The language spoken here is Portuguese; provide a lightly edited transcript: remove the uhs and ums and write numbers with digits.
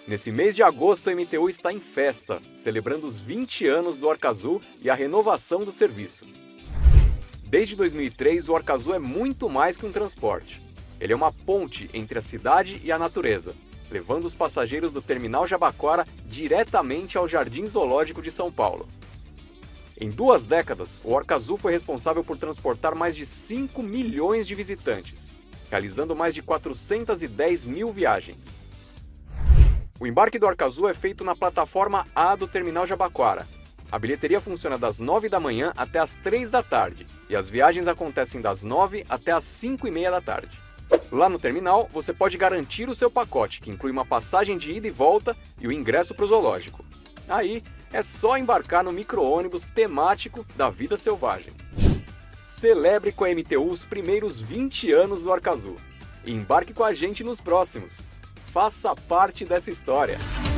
Nesse mês de agosto, a MTU está em festa, celebrando os 20 anos do Orca Azul e a renovação do serviço. Desde 2003, o Orca Azul é muito mais que um transporte. Ele é uma ponte entre a cidade e a natureza, levando os passageiros do Terminal Jabaquara diretamente ao Jardim Zoológico de São Paulo. Em 2 décadas, o Orca Azul foi responsável por transportar mais de 5 milhões de visitantes, realizando mais de 410 mil viagens. O embarque do Orca Azul é feito na plataforma A do Terminal Jabaquara. A bilheteria funciona das 9 da manhã até as 3 da tarde e as viagens acontecem das 9 até as 5h30 da tarde. Lá no terminal, você pode garantir o seu pacote, que inclui uma passagem de ida e volta e o ingresso para o zoológico. Aí, é só embarcar no micro-ônibus temático da vida selvagem. Celebre com a MTU os primeiros 20 anos do Orca Azul e embarque com a gente nos próximos. Faça parte dessa história!